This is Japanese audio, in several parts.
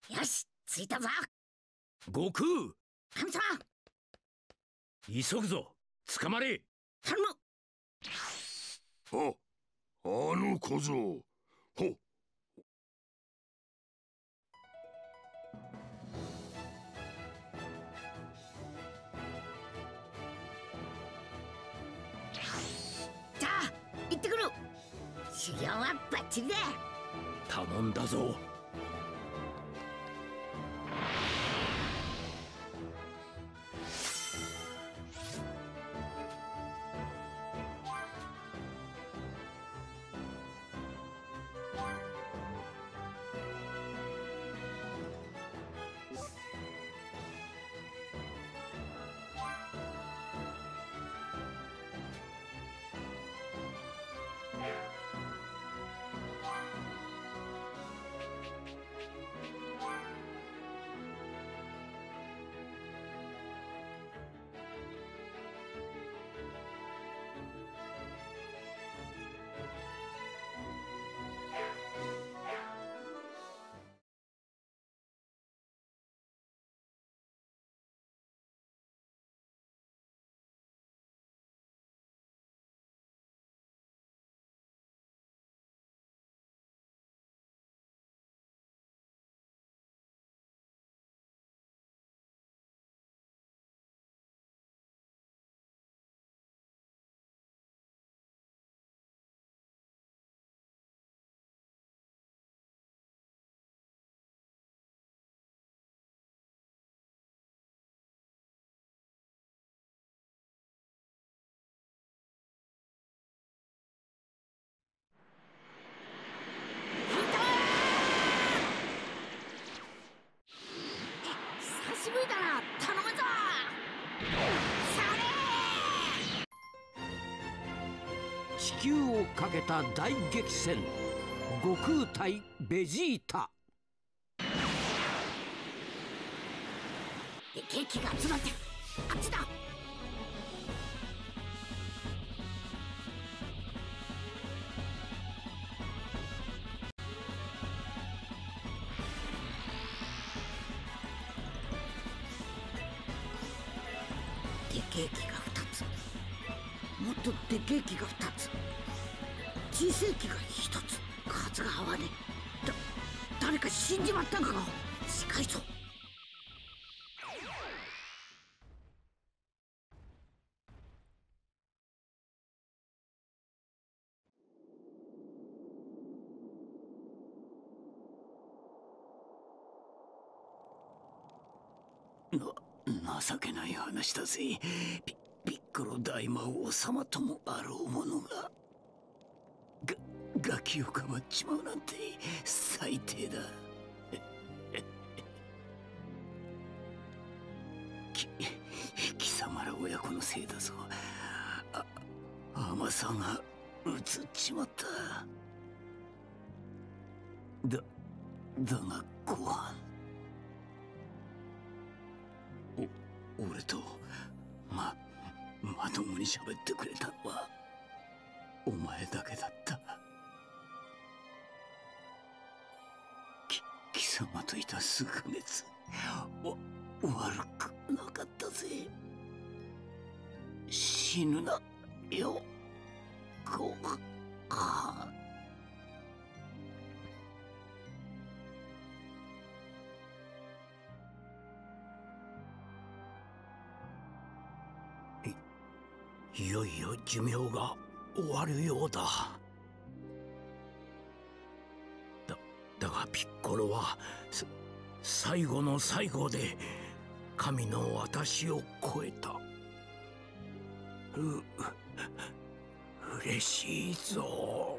よし、着いたぞ。 悟空、 神様、 急ぐぞ。捕まれ。 頼む。 あの小僧。ほ。 じゃあ行ってくる。修行はバッチリだ。 頼んだぞ。 久しぶりだな。頼むぞ。 地球をかけた大激戦、悟空対ベジータ。 ケーキが集まってる。あっちだ。でけえ木が2つ、もっとでけえ木が2つ、小さい木が1つ。数が合わねえ。誰か死んじまったんか。近いぞ。 情けない話だぜ。ピッコロ大魔王様ともあろうものがガキをかばっちまうなんて最低だ。貴様ら親子のせいだぞ。甘さがうつっちまった。だがご飯、俺とまともに喋ってくれたのはお前だけだった。貴様といた数ヶ月悪くなかったぜ。死ぬなよ、ご飯。いよいよ寿命が終わるようだ。だがピッコロは最後の最後で神の私を超えた。嬉しいぞ。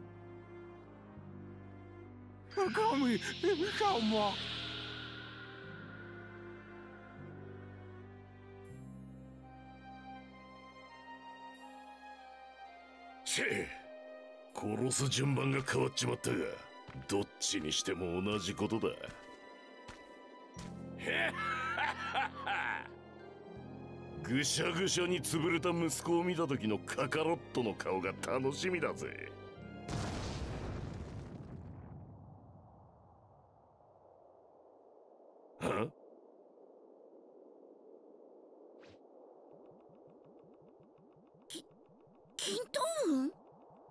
神様。殺す順番が変わっちまったが、どっちにしても同じことだ。ぐしゃぐしゃに潰れた息子を見た時のカカロットの顔が楽しみだぜ。 は？ キントーン？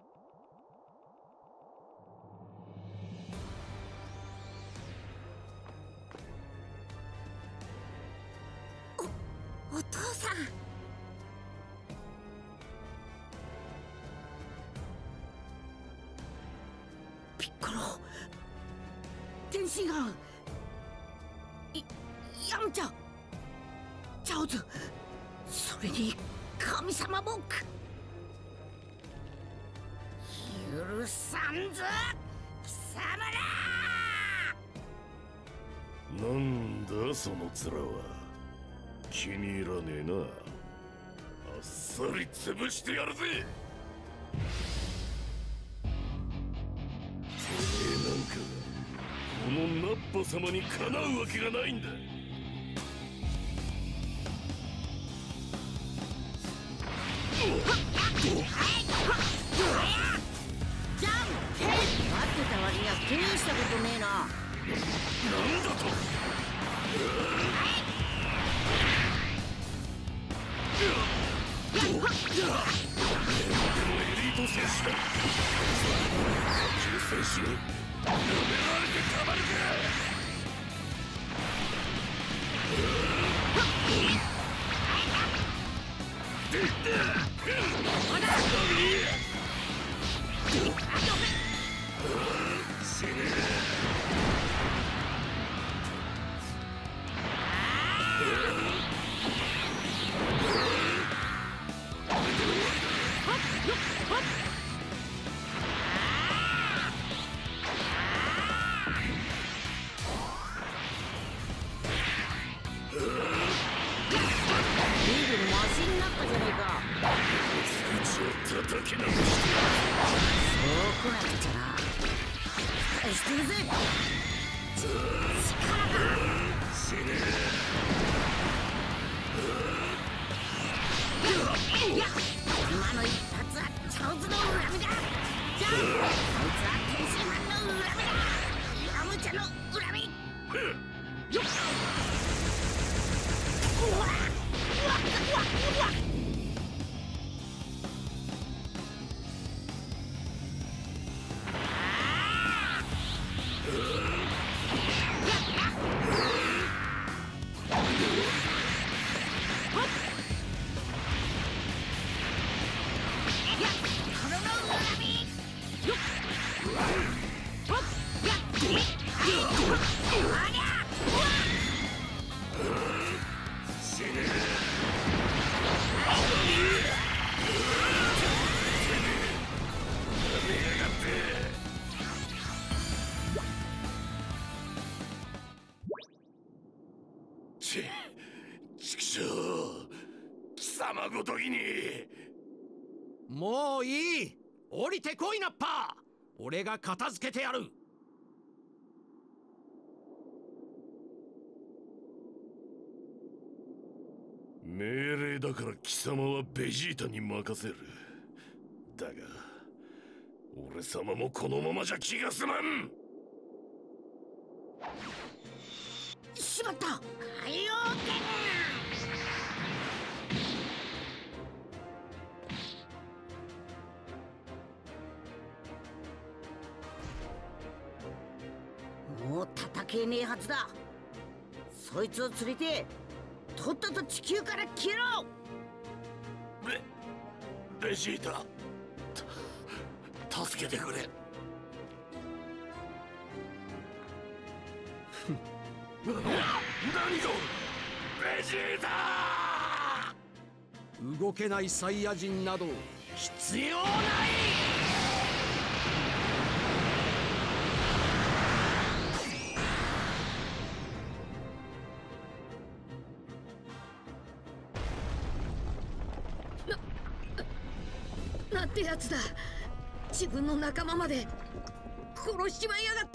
お父さん。ピッコロ、天津飯、ヤムチャ、チャオズ、それに神様ボック。許さんぞ貴様ら。 なんだその面は。気に入らねえな。あっさり潰してやるぜ。てめえなんかこのナッパ様にかなうわけがないんだ。 じゃんけん。待ってた割には手にしたことねえな。 なんだと。エリート選手だ。野球選手に舐められてたまるか。死ね叩き直して。そう来なくちゃな。返してるぜ。力が。 死ね今の一発はチャオズの恨みだ。じゃあこいつは天津飯の恨みだ。ヤムチャの恨み。よっ。うわっうわっうわっうわっ。ごときに。 もういい。降りてこいナッパー。俺が片付けてやる。 命令だから貴様はベジータに任せる。だが俺様もこのままじゃ気が済まん。 しまった。海洋圏。もう叩けねえはずだ。そいつを連れてとっとと地球から消えろ。 ベジータ、助けてくれ。何がベジータ。 動けないサイヤ人など必要ない。 なんてやつだ。自分の仲間まで殺しちまいやがった。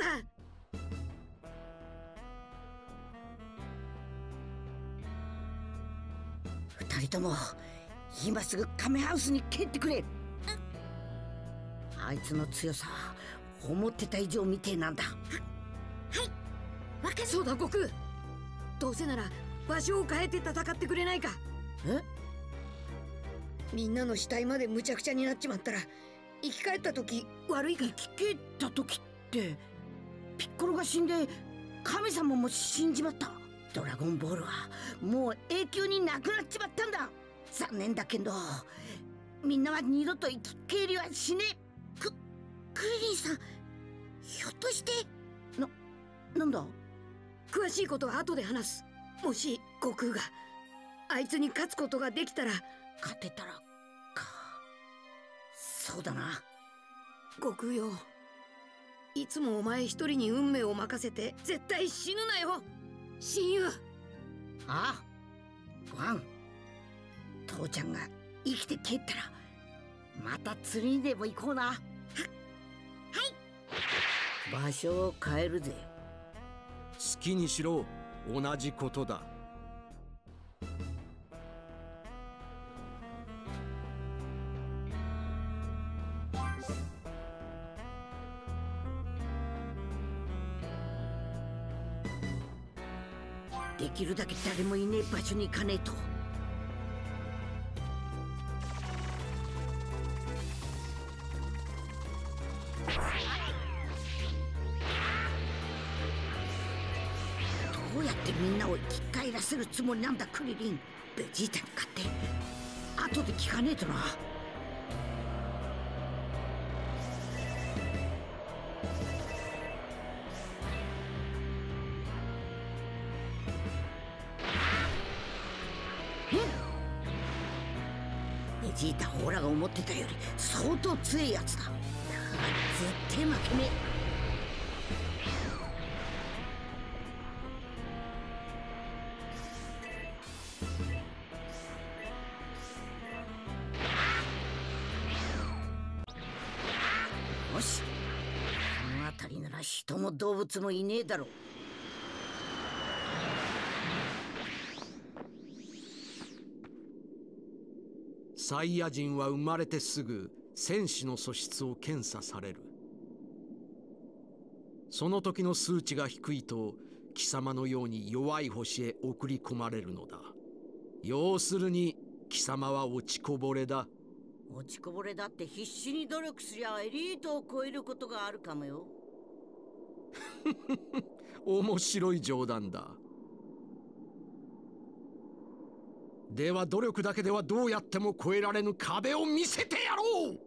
二人とも今すぐカメハウスに蹴ってくれ。あいつの強さは思ってた以上みてえなんだ。はい、わかる。 そうだ悟空、 どうせなら場所を変えて戦ってくれないか。 え？ みんなの死体までむちゃくちゃになっちまったら生き返った時悪いから。 生き返った時ってピッコロが死んで神様も死んじまった。ドラゴンボールはもう永久になくなっちまったんだ。残念だけどみんなは二度と生き返りはしねえ。クリリンさん、ひょっとしてなんだ？ 詳しいことは後で話す。もし悟空があいつに勝つことができたら。 勝てたらか。そうだな。 悟空よ、いつもお前一人に運命を任せて絶対死ぬなよ親友。 ああ、ワン、父ちゃんが生きて帰ったらまた釣りにでも行こうな。はい、場所を変えるぜ。 好きにしろ、同じことだ。 できるだけ誰もいねえ場所に行かねえと。どうやってみんなを生き返らせるつもりなんだクリリン。ベジータに勝って後で聞かねえとな。ベジータはオラが思ってたより相当強いやつだ。絶対負けねえ。よし、この辺りなら人も動物もいねえだろう。 サイヤ人は生まれてすぐ戦士の素質を検査される。その時の数値が低いと貴様のように弱い星へ送り込まれるのだ。要するに貴様は落ちこぼれだ。 落ちこぼれだって必死に努力すりゃエリートを超えることがあるかもよ。 面白い冗談だ。では努力だけではどうやっても越えられぬ壁を見せてやろう。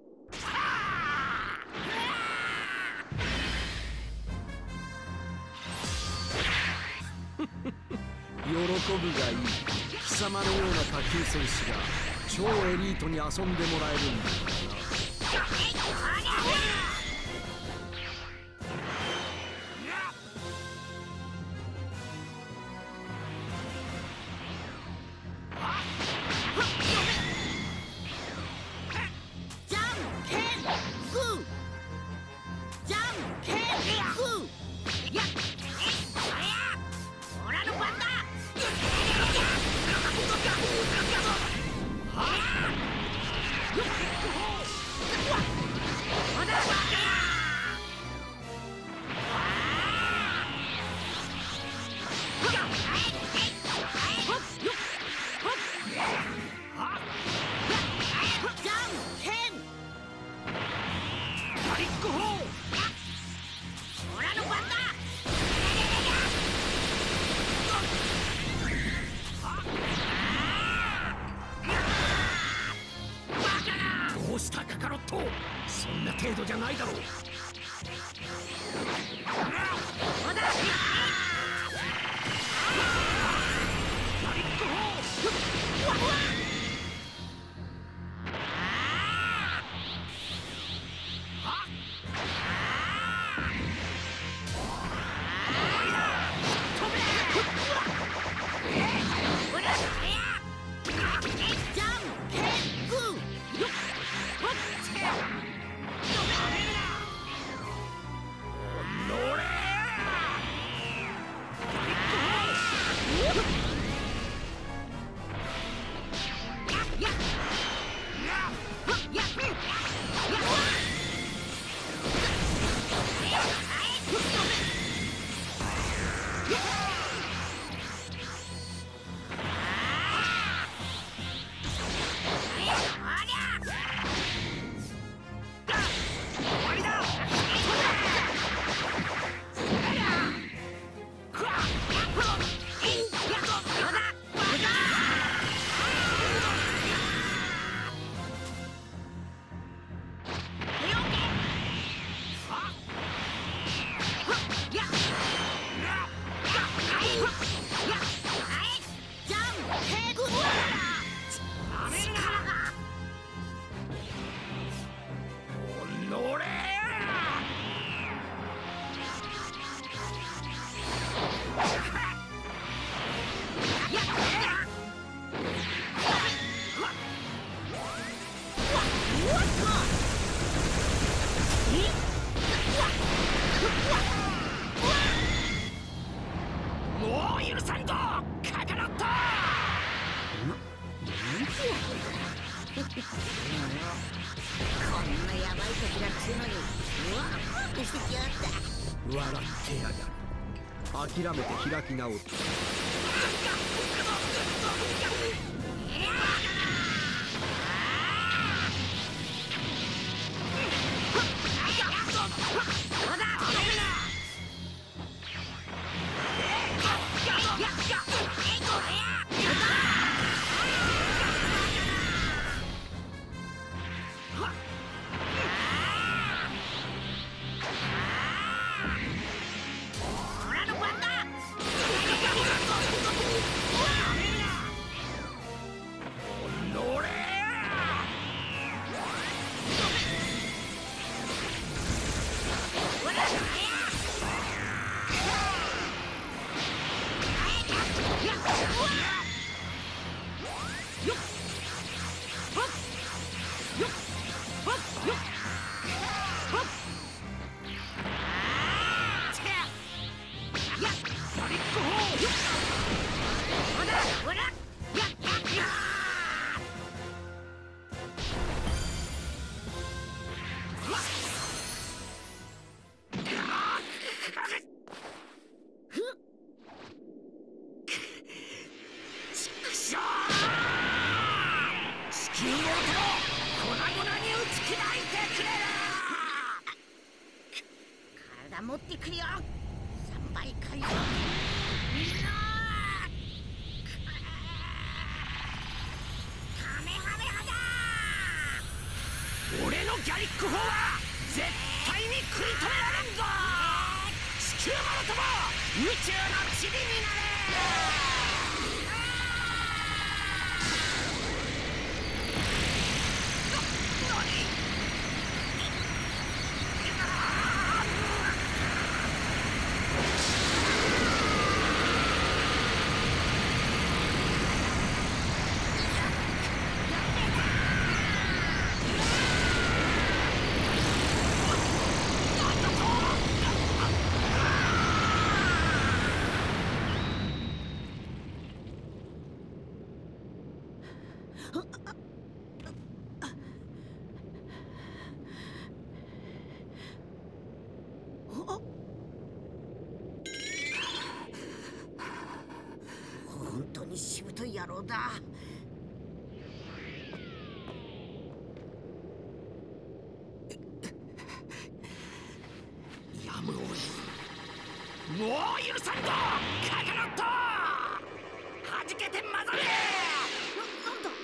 喜ぶがいい。貴様のような下級戦士が超エリートに遊んでもらえるんだからな。どうしたカカロット、そんな程度じゃないだろう。 う許さんぞカカロット。 こんなヤバい時だっつうのにワクワクしてきやがった。 笑ってやがる。諦めて開き直った。 体持ってくるよ。3倍回復みんなカメハメハだ。 俺のギャリック砲は絶対に食い止められんぞ。地球もろとも宇宙の塵になれ。 本当にしぶとい野郎だ。 やむを得ん。もう許さんぞカカロット。はじけて混ざれ。 なんだ。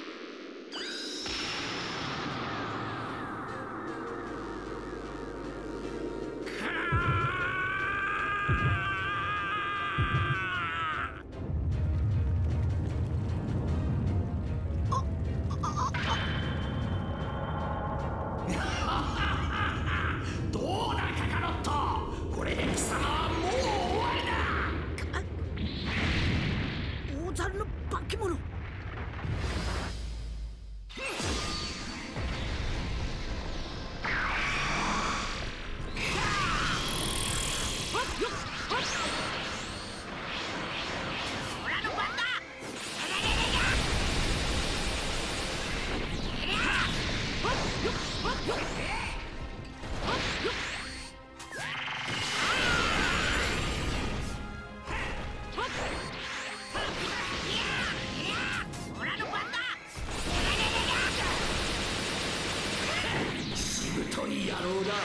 どうだカカロット。これで貴様はもう終わりだ。 大猿の化け物。 しぶとい野郎だ。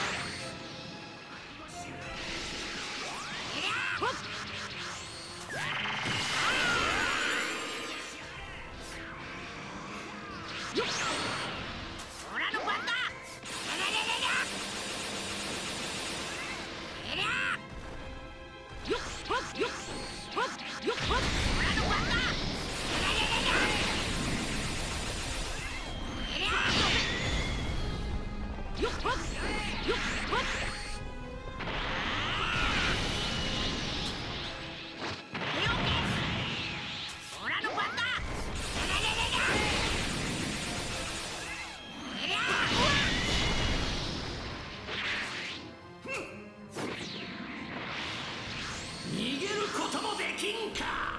逃げることもできんか。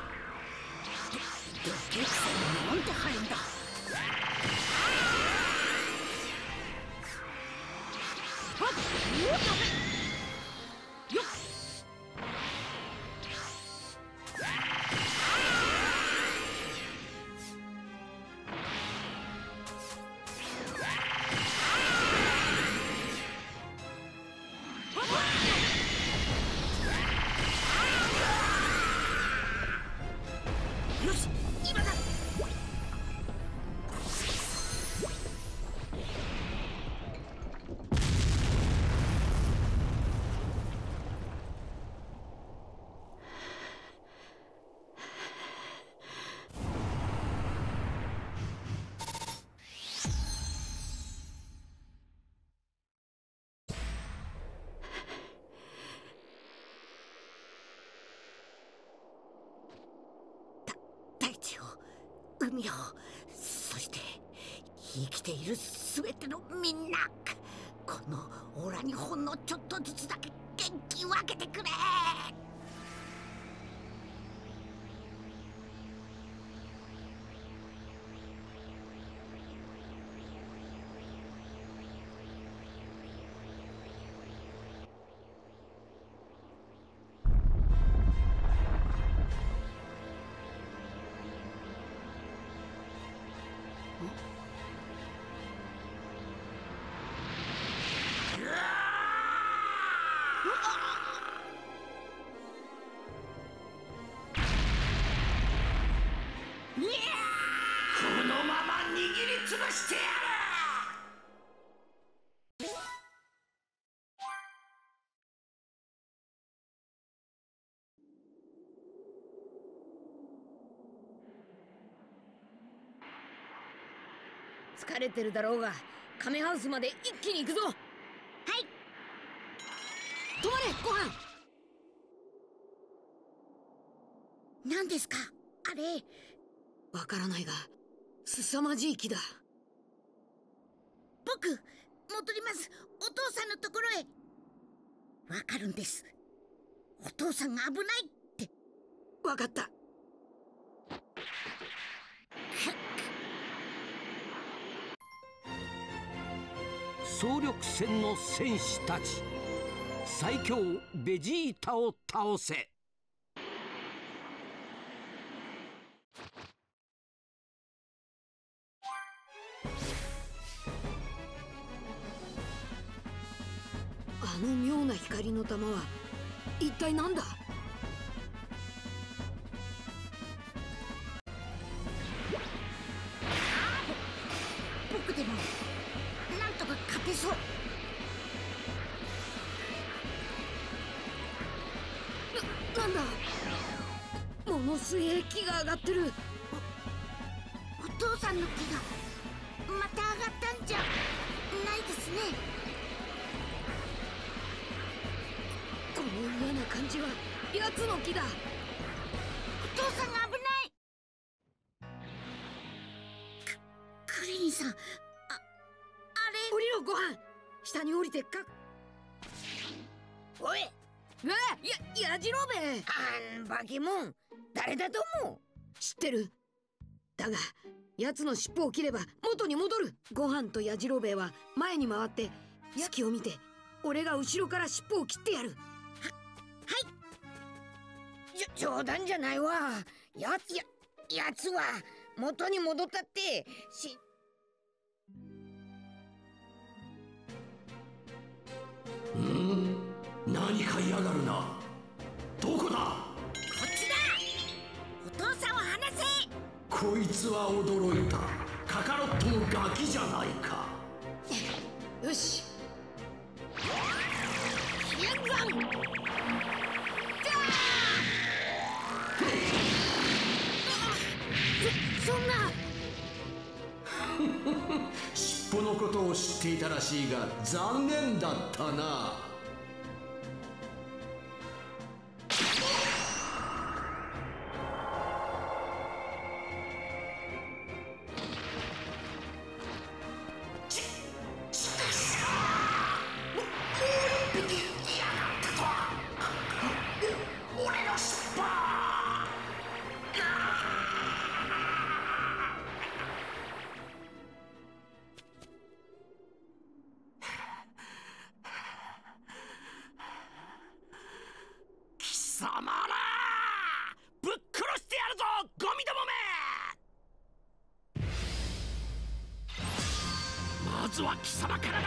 敵さんなんて入るんだ。よっ。よし、今だ。大地を、海を、そして生きているすべてのみんな、このオラにほんのちょっとずつだけ元気分けてくれ。このまま握りつぶしてやる。 疲れてるだろうが、カメハウスまで一気に行くぞ。はい。止まれ、ご飯。 何ですかあれ。 わからないが、凄まじい木だ。 僕戻ります。お父さんのところへ。わかるんです。お父さんが危ないって。 わかった。 総力戦の戦士たち、最強ベジータを倒せ。 あの妙な光の玉は一体何だ。 僕でもなんとか勝てそう。 なんだ。ものすげえ木が上がってる。 お父さんの木がまた上がったんじゃないですね。 この嫌な感じは奴の木だ。 お父さんが危ない。クリリンさん、あれ。 降りろ、ご飯。下に降りてっか。 おい、 やじろべ。 バケモン、誰だと思う。 知ってる。だが奴の尻尾を切れば元に戻る。ご飯とやじろべえは前に回って隙を見て、俺が後ろから尻尾を切ってやる。 冗談じゃないわ。やつは元に戻ったって何か嫌がるな。どこだ。 こっちだ。お父さんを離せ。 こいつは驚いた。カカロットのガキじゃないか。 よし。 飛燕山。 そんな。 尻尾のことを知っていたらしいが残念だったな。 ずは貴様からだ。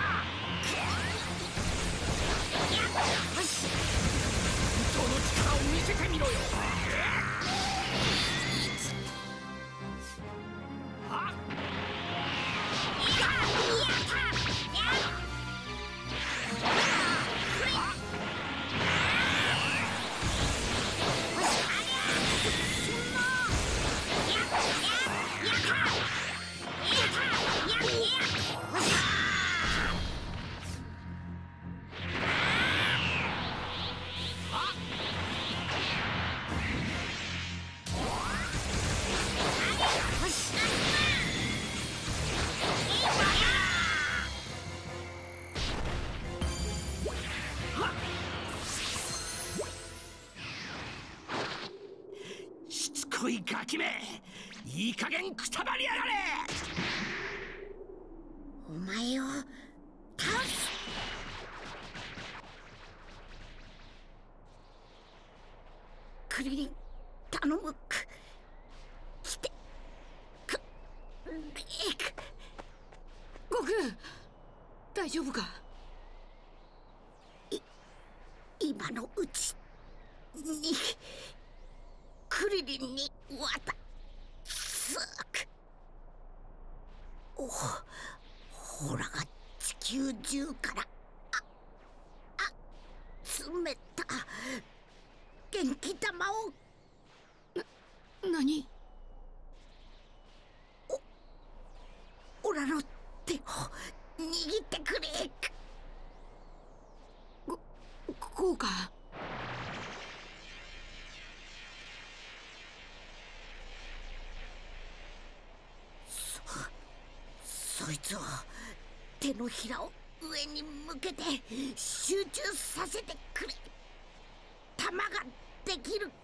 よし、本当の力を見せてみろよ。こいガキめ、いい加減くたばりやがれ。 お前を倒す。クリリン、頼む。来てくれ。 悟空、大丈夫か？ 今のうちにクリリンに渡す。ほらが地球中から集めた元気玉を。 何？ オラの手を握ってくれ。 こうか？ そいつを手のひらを上に向けて集中させてくれ。玉ができる。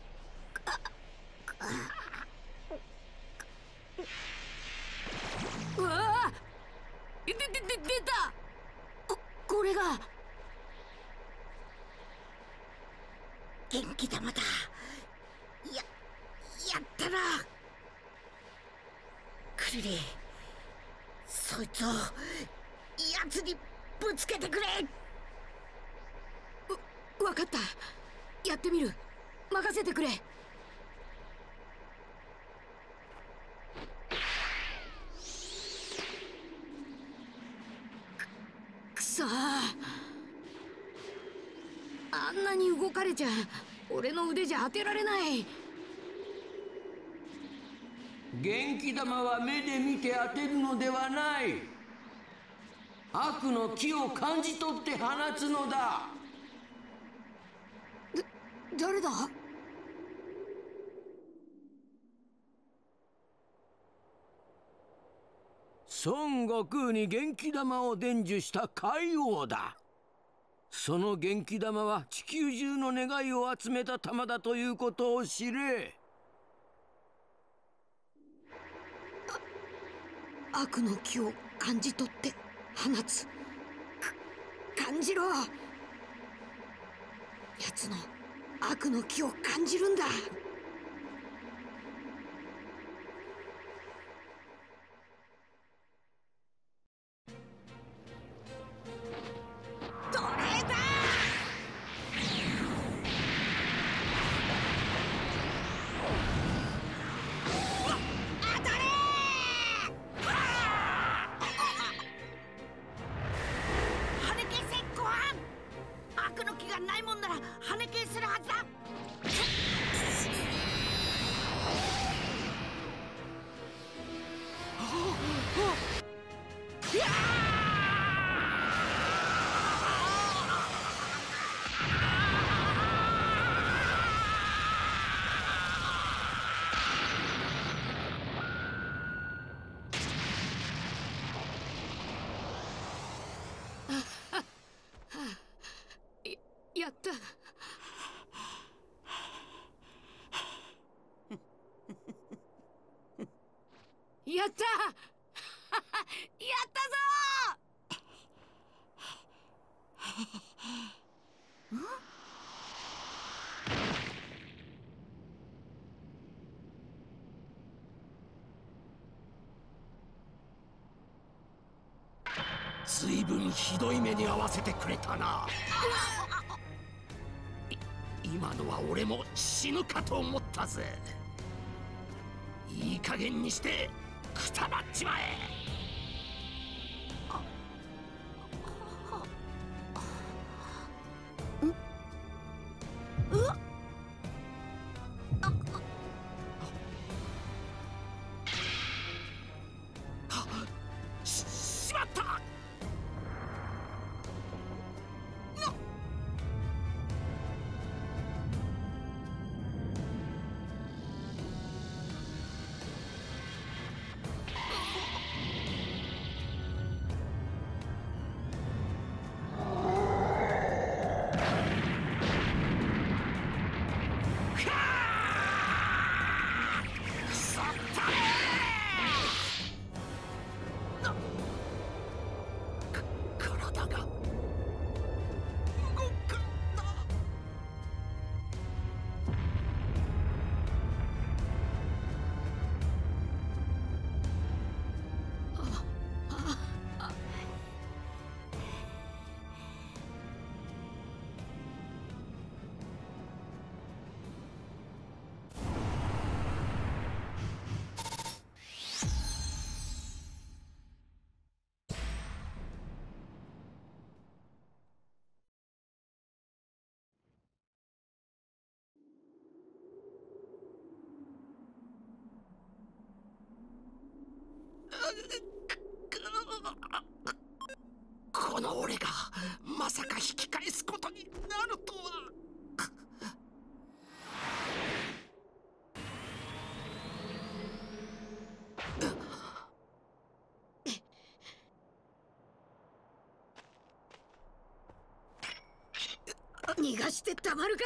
うわあ！出た！これが元気玉だ。やったな。クリリン、そいつを奴にぶつけてくれ。 わかった。やってみる。任せてくれ。くそー。あんなに動かれちゃ俺の腕じゃ当てられない。 元気玉は目で見て当てるのではない。悪の気を感じ取って放つのだ。 誰だ？ 孫悟空に元気玉を伝授した海王だ。その元気玉は地球中の願いを集めた玉だということを知れ。 悪の気を感じ取って放つ。感じろ。奴の悪の気を感じるんだ。 どれだ。当たれ。跳ね消せご飯。悪の気がないもんなら跳ね消せるはずだ。 やった。やったやったぞー。 随分ひどい目に遭わせてくれたな。今のは俺も死ぬかと思ったぜ。いい加減にしてくたばっちまえ。しまった。この俺がまさか引き返すことになるとは。 逃がしてたまるか。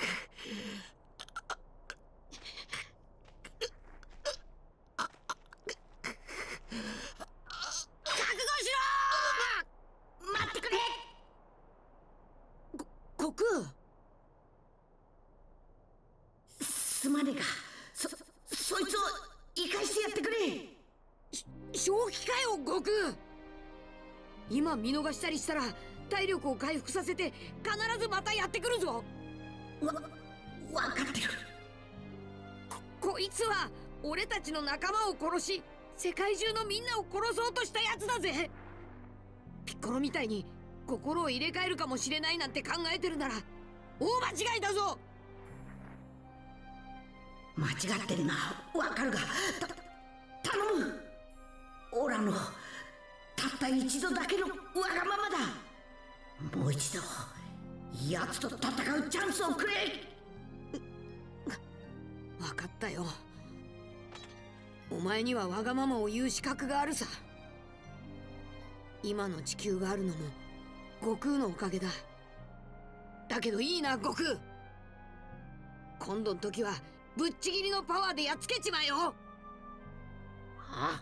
すまねえが、そいつを生かしてやってくれ。 正気かよ悟空。今見逃したりしたら体力を回復させて必ずまたやってくるぞ。 わかってる。 こいつは俺たちの仲間を殺し世界中のみんなを殺そうとしたやつだぜ。ピッコロみたいに心を入れ替えるかもしれないなんて考えてるなら大間違いだぞ。 間違ってるな、わかるが、頼む。オラのたった一度だけのわがままだ。もう一度奴と戦うチャンスをくれ。 分かったよ。お前にはわがままを言う資格があるさ。今の地球があるのも悟空のおかげだ。だけどいいな悟空、今度の時はぶっちぎりのパワーでやっつけちまえよ。 はあ、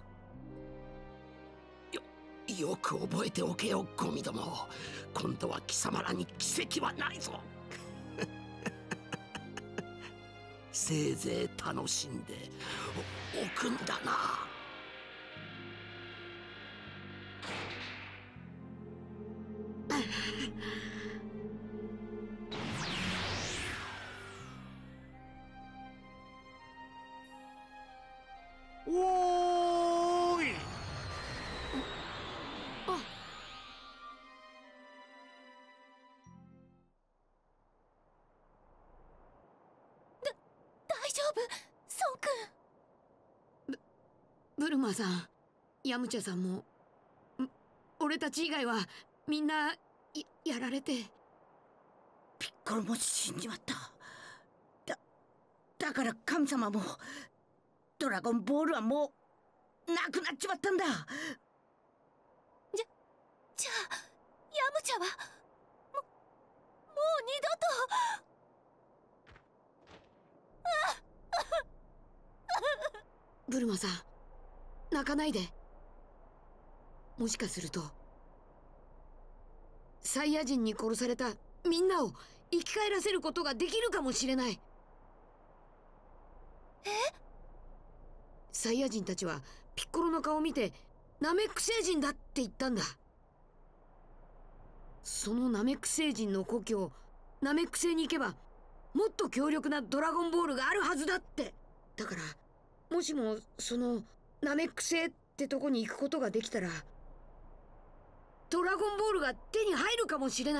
よく覚えておけよゴミども。今度は貴様らに奇跡はないぞ。せいぜい楽しんでおくんだな。 おーい。 大丈夫、孫君。 ブルマさん、ヤムチャさんも俺たち以外はみんなやられて。 ピッコロも死んじまった。だから神様もドラゴンボールはもうなくなっちまったんだ。 じゃあヤムチャはもう二度と。 ブルマさん、泣かないで。もしかするとサイヤ人に殺されたみんなを生き返らせることができるかもしれない。サイヤ人たちはピッコロの顔を見てナメック星人だって言ったんだ。 そのナメック星人の故郷ナメック星に行けばもっと強力なドラゴンボールがあるはずだって。だからもしもそのナメック星ってとこに行くことができたらドラゴンボールが手に入るかもしれない。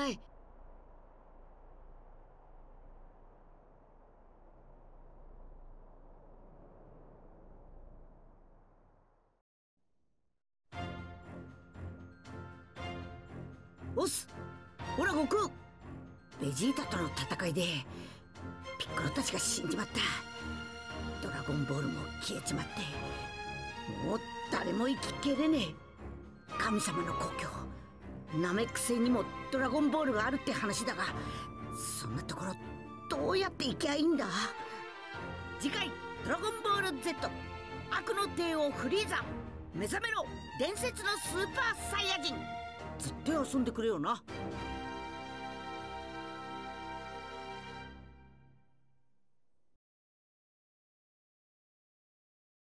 オス、ほら悟空、ベジータとの戦いでピッコロたちが死んじまった。ドラゴンボールも消えちまって、もう誰も生ききれねえ。神様の故郷ナメック星にもドラゴンボールがあるって話だが、そんなところどうやって行きゃいいんだ。次回ドラゴンボール Z 悪の帝王フリーザ、目覚めろ伝説のスーパーサイヤ人。ずっと遊んでくれよな。